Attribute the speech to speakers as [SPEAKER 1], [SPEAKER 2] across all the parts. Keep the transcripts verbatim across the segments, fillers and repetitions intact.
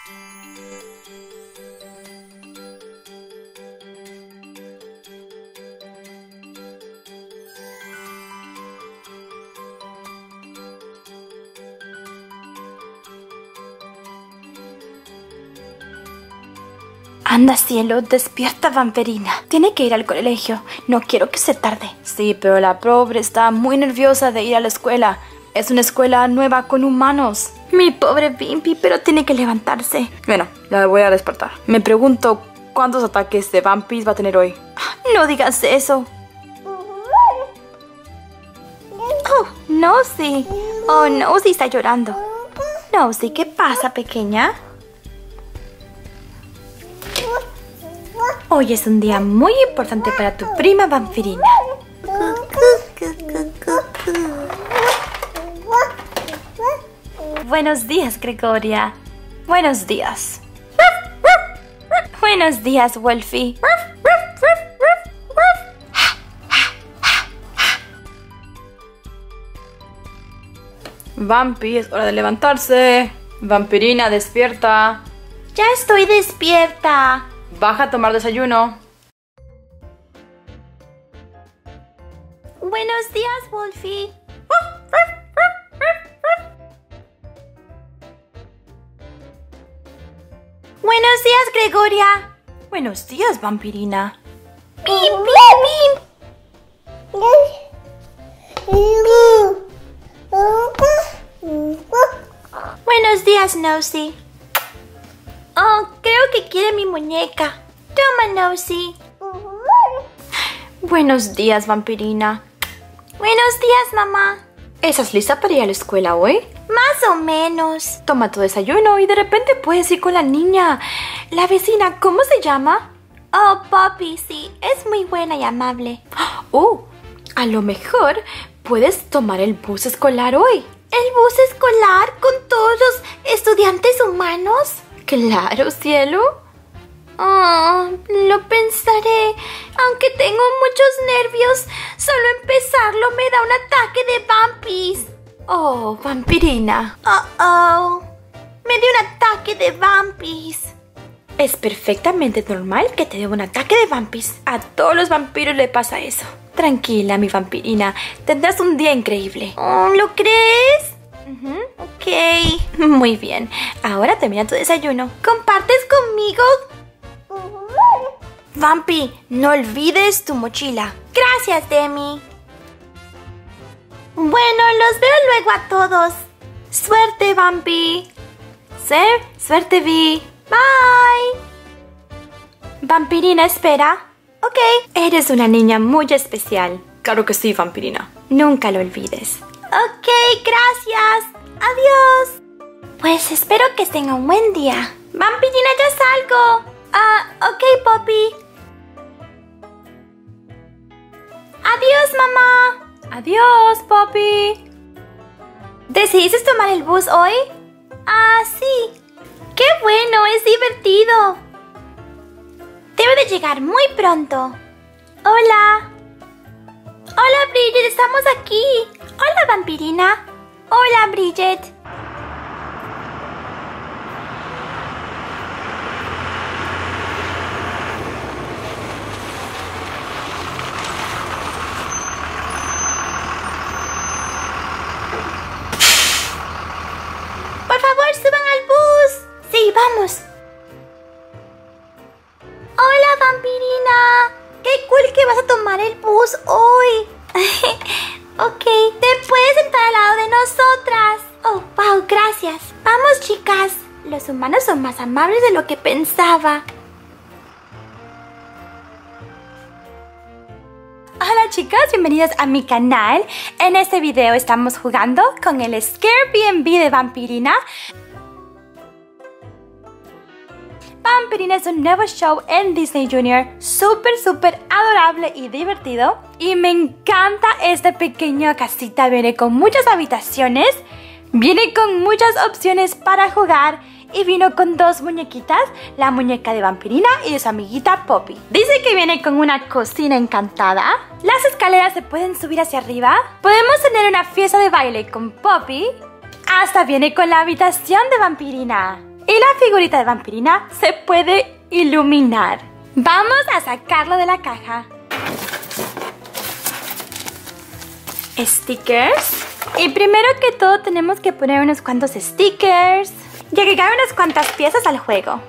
[SPEAKER 1] Anda, cielo, despierta, vampirina. Tiene que ir al colegio. No quiero que se tarde. Sí, pero la pobre está muy nerviosa de ir a la escuela. Es una escuela nueva con humanos. Mi pobre Vampi, pero tiene que levantarse. Bueno, la voy a despertar. Me pregunto cuántos ataques de vampis va a tener hoy. No digas eso. Oh, Nosy. Oh, Nosy está llorando. Nosy, ¿qué pasa, pequeña? Hoy es un día muy importante para tu prima vampirina. Buenos días, Gregoria. Buenos días. Buenos días, Wolfie. Vampi, es hora de levantarse. Vampirina, despierta. Ya estoy despierta. Baja a tomar desayuno. Buenos días, Wolfie. Buenos días, Gregoria. Buenos días, vampirina. ¡Pim, pim, pim! Buenos días, Nosy. Oh, creo que quiere mi muñeca. Toma, Nosy. Buenos días, vampirina. Buenos días, mamá. ¿Estás lista para ir a la escuela hoy? Más o menos. Toma tu desayuno y de repente puedes ir con la niña. La vecina, ¿cómo se llama? Oh, Poppy, sí. Es muy buena y amable. Oh, a lo mejor puedes tomar el bus escolar hoy. ¿El bus escolar con todos los estudiantes humanos? Claro, cielo. Oh, lo pensaré. Aunque tengo muchos nervios, solo empezarlo me da un ataque de vampis. Oh, vampirina. Oh, oh. Me dio un ataque de vampis. Es perfectamente normal que te dé un ataque de vampis. A todos los vampiros le pasa eso. Tranquila, mi vampirina. Tendrás un día increíble. Oh, ¿lo crees? Uh-huh. Ok. Muy bien. Ahora termina tu desayuno. ¿Compartes conmigo? Uh-huh. Vampi, no olvides tu mochila. Gracias, Demi. Bueno, los veo luego a todos. Suerte, Vampi. Ser, suerte, Vi. Bye. Vampirina, espera. Ok. Eres una niña muy especial. Claro que sí, vampirina. Nunca lo olvides. Ok, gracias. Adiós. Pues espero que tenga un buen día. Vampirina, ya salgo. Ah, uh, ok, Poppy. Adiós, mamá. Adiós, Poppy. ¿Decidiste tomar el bus hoy? Ah, sí. ¡Qué bueno! ¡Es divertido! Debe de llegar muy pronto. Hola. Hola, Bridget. Estamos aquí. Hola, vampirina. Hola, Bridget. Por favor, suban al bus. Sí, vamos. Hola, vampirina. Qué cool que vas a tomar el bus hoy. Ok, te puedes sentar al lado de nosotras. Oh, wow, gracias. Vamos, chicas. Los humanos son más amables de lo que pensaba. Hola chicas, bienvenidos a mi canal. En este video estamos jugando con el Scarebnb de Vampirina. Vampirina es un nuevo show en Disney Junior, súper súper adorable y divertido. Y me encanta esta pequeña casita, viene con muchas habitaciones, viene con muchas opciones para jugar. Y vino con dos muñequitas, la muñeca de Vampirina y de su amiguita Poppy. Dice que viene con una cocina encantada. Las escaleras se pueden subir hacia arriba. Podemos tener una fiesta de baile con Poppy. Hasta viene con la habitación de Vampirina. Y la figurita de Vampirina se puede iluminar. Vamos a sacarlo de la caja. Stickers. Y primero que todo tenemos que poner unos cuantos stickers y agregar unas cuantas piezas al juego.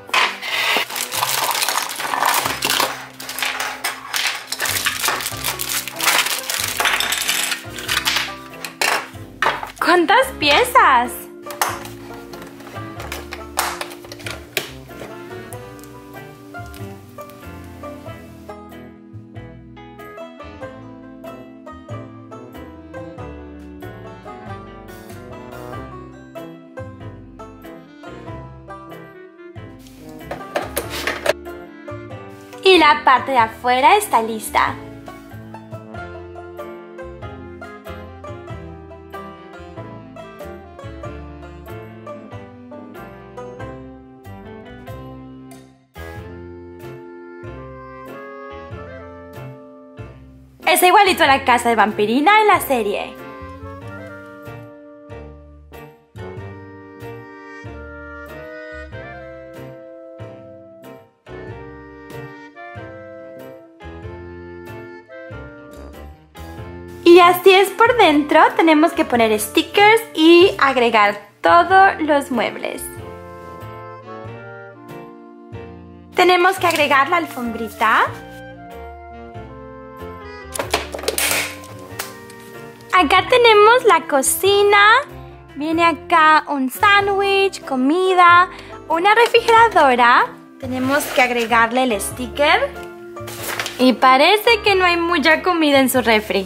[SPEAKER 1] ¿Cuántas piezas? Y la parte de afuera está lista. Es igualito a la casa de Vampirina en la serie. Y así es por dentro. Tenemos que poner stickers y agregar todos los muebles. Tenemos que agregar la alfombrita. Acá tenemos la cocina. Viene acá un sándwich, comida, una refrigeradora. Tenemos que agregarle el sticker. Y parece que no hay mucha comida en su refri.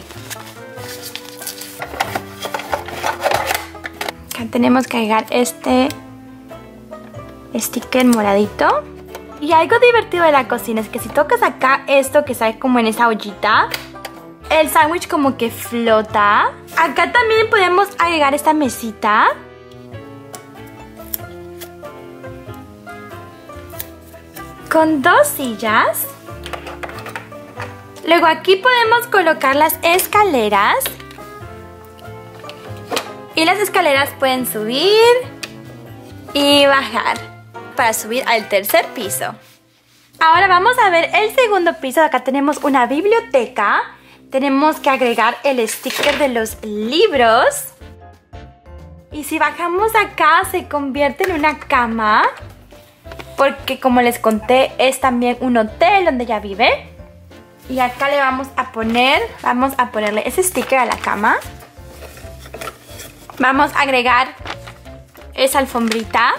[SPEAKER 1] Acá tenemos que agregar este sticker moradito. Y algo divertido de la cocina es que si tocas acá esto que sale como en esa ollita, el sándwich como que flota. Acá también podemos agregar esta mesita. Con dos sillas. Luego aquí podemos colocar las escaleras. Y las escaleras pueden subir y bajar para subir al tercer piso. Ahora vamos a ver el segundo piso. Acá tenemos una biblioteca. Tenemos que agregar el sticker de los libros. Y si bajamos acá se convierte en una cama. Porque como les conté es también un hotel donde ella vive. Y acá le vamos a poner, vamos a ponerle ese sticker a la cama. Vamos a agregar esa alfombrita.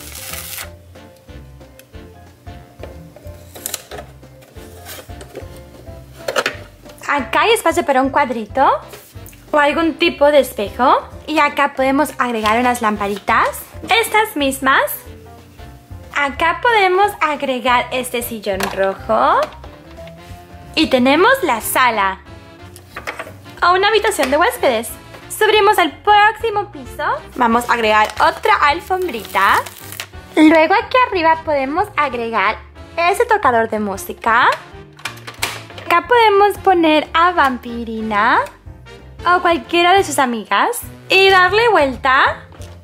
[SPEAKER 1] Acá hay espacio para un cuadrito o algún tipo de espejo. Y acá podemos agregar unas lamparitas, estas mismas. Acá podemos agregar este sillón rojo. Y tenemos la sala o una habitación de huéspedes. Subimos al próximo piso. Vamos a agregar otra alfombrita. Luego aquí arriba podemos agregar ese tocador de música. Acá podemos poner a Vampirina o cualquiera de sus amigas y darle vuelta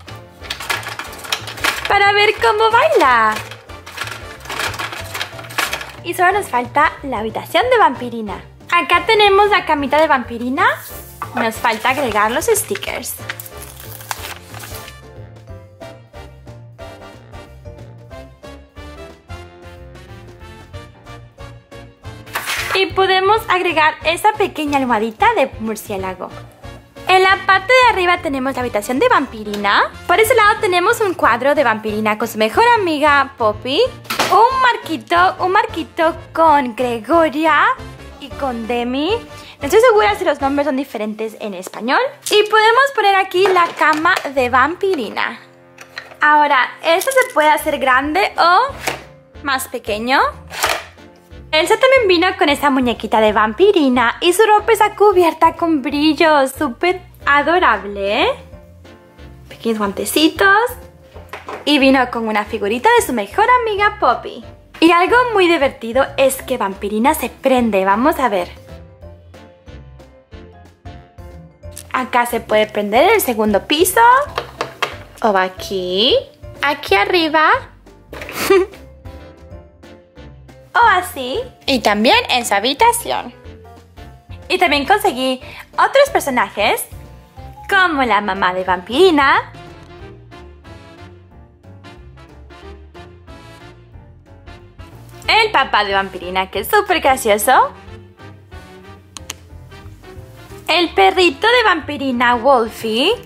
[SPEAKER 1] para ver cómo baila. Y solo nos falta la habitación de Vampirina. Acá tenemos la camita de Vampirina. Nos falta agregar los stickers. Y podemos agregar esa pequeña almohadita de murciélago. En la parte de arriba tenemos la habitación de Vampirina. Por ese lado tenemos un cuadro de Vampirina con su mejor amiga Poppy. Un marquito, un marquito con Gregoria y con Demi. No estoy segura si los nombres son diferentes en español. Y podemos poner aquí la cama de Vampirina. Ahora, esto se puede hacer grande o más pequeño. Elsa también vino con esa muñequita de Vampirina y su ropa está cubierta con brillos, súper adorable. Pequeños guantecitos. Y vino con una figurita de su mejor amiga Poppy. Y algo muy divertido es que Vampirina se prende, vamos a ver. Acá se puede prender en el segundo piso. O aquí. aquí arriba. O así. Y también en su habitación. Y también conseguí otros personajes, como la mamá de Vampirina, el papá de Vampirina, que es súper gracioso, el perrito de Vampirina, Wolfie,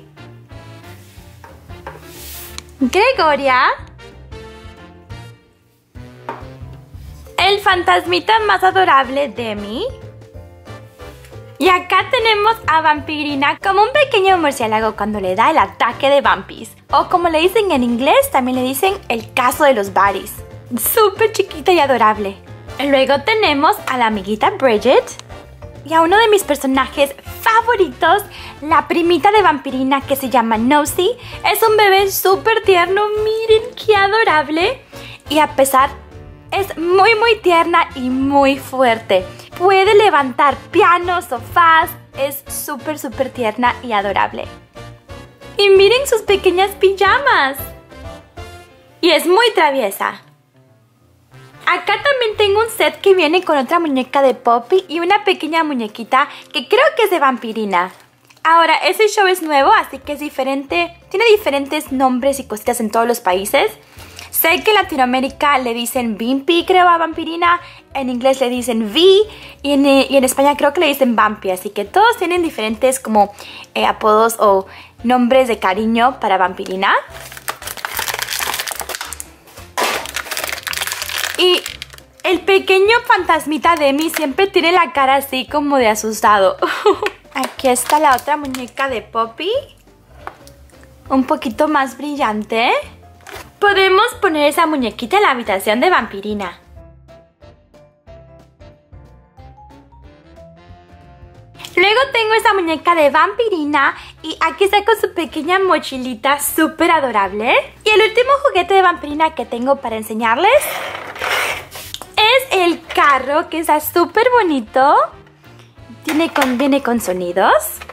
[SPEAKER 1] Gregoria, el fantasmita más adorable, Demi. Y acá tenemos a Vampirina como un pequeño murciélago cuando le da el ataque de vampis. O como le dicen en inglés, también le dicen el caso de los baddies. Súper chiquita y adorable. Luego tenemos a la amiguita Bridget. Y a uno de mis personajes favoritos, la primita de Vampirina que se llama Nosy. Es un bebé súper tierno, miren qué adorable. Y a pesar, es muy muy tierna y muy fuerte. Puede levantar pianos, sofás, es súper súper tierna y adorable. Y miren sus pequeñas pijamas. Y es muy traviesa. Acá también tengo un set que viene con otra muñeca de Poppy y una pequeña muñequita que creo que es de Vampirina. Ahora, ese show es nuevo, así que es diferente. Tiene diferentes nombres y cositas en todos los países. Sé que en Latinoamérica le dicen Vimpy, creo, a Vampirina. En inglés le dicen V. Y en, y en España creo que le dicen Vampy. Así que todos tienen diferentes como eh, apodos o nombres de cariño para Vampirina. Y el pequeño fantasmita Demi siempre tiene la cara así como de asustado. Aquí está la otra muñeca de Poppy. Un poquito más brillante. Podemos poner esa muñequita en la habitación de Vampirina. Luego tengo esa muñeca de Vampirina y aquí está con su pequeña mochilita súper adorable. Y el último juguete de Vampirina que tengo para enseñarles es el carro, que está súper bonito. Tiene con, viene con sonidos.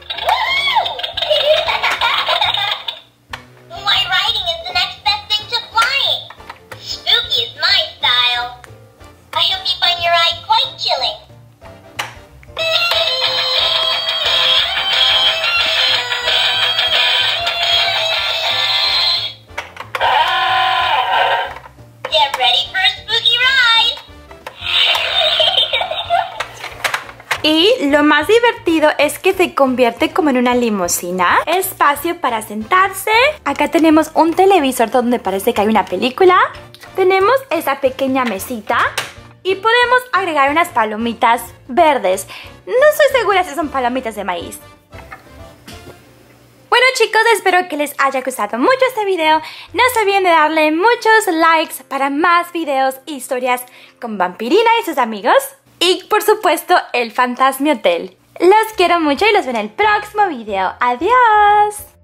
[SPEAKER 1] Y lo más divertido es que se convierte como en una limusina. Espacio para sentarse. Acá tenemos un televisor donde parece que hay una película. Tenemos esa pequeña mesita. Y podemos agregar unas palomitas verdes. No estoy segura si son palomitas de maíz. Bueno chicos, espero que les haya gustado mucho este video. No se olviden de darle muchos likes para más videos e historias con Vampirina y sus amigos. Y por supuesto el Fantasmi Hotel. Los quiero mucho y los veo en el próximo video. ¡Adiós!